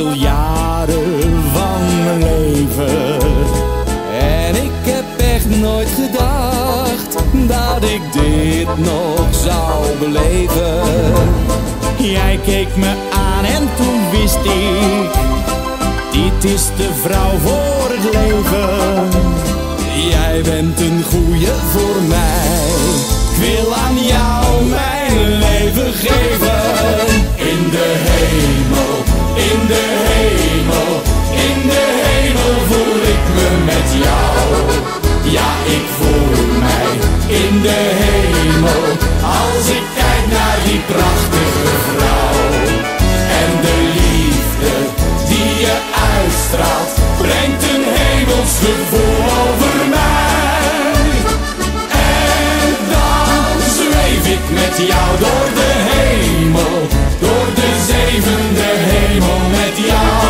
zoveel jaren van mijn leven. En ik heb echt nooit gedacht dat ik dit nog zou beleven. Jij keek me aan en toen wist ik, dit is de vrouw voor het leven. Jij bent een goeie voor mij. Ik wil aan jou mijn leven geven. In de hemel, in de hemel, in de hemel voel ik me met jou. Ja, ik voel mij in de hemel als ik kijk naar die prachtige vrouw. En de liefde die je uitstraalt brengt een hemels gevoel over mij. En dan zweef ik met jou door de hemel, door de zevende hemel met jou.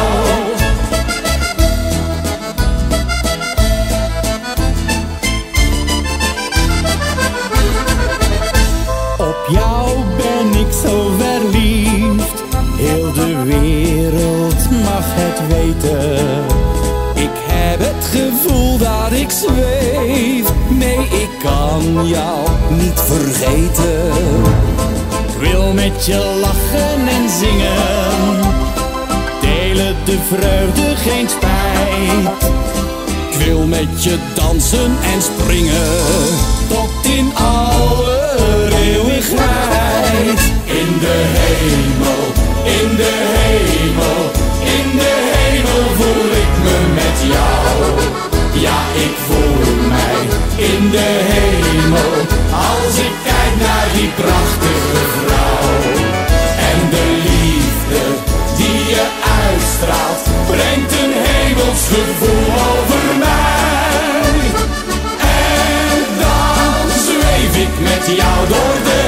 Op jou ben ik zo verliefd, heel de wereld mag het weten. Ik heb het gevoel dat ik zweef, nee ik kan jou niet vergeten. Ik wil met je lachen en zingen, delen de vreugde, geen spijt. Ik wil met je dansen en springen, tot in alle eeuwigheid. In de hemel, in de hemel, in de hemel voel ik me met jou. Ja, ik voel mij in de hemel als ik kijk naar die prachtige vrouw. En de liefde die je uitstraalt brengt een hemels gevoel over mij. En dan zweef ik met jou door de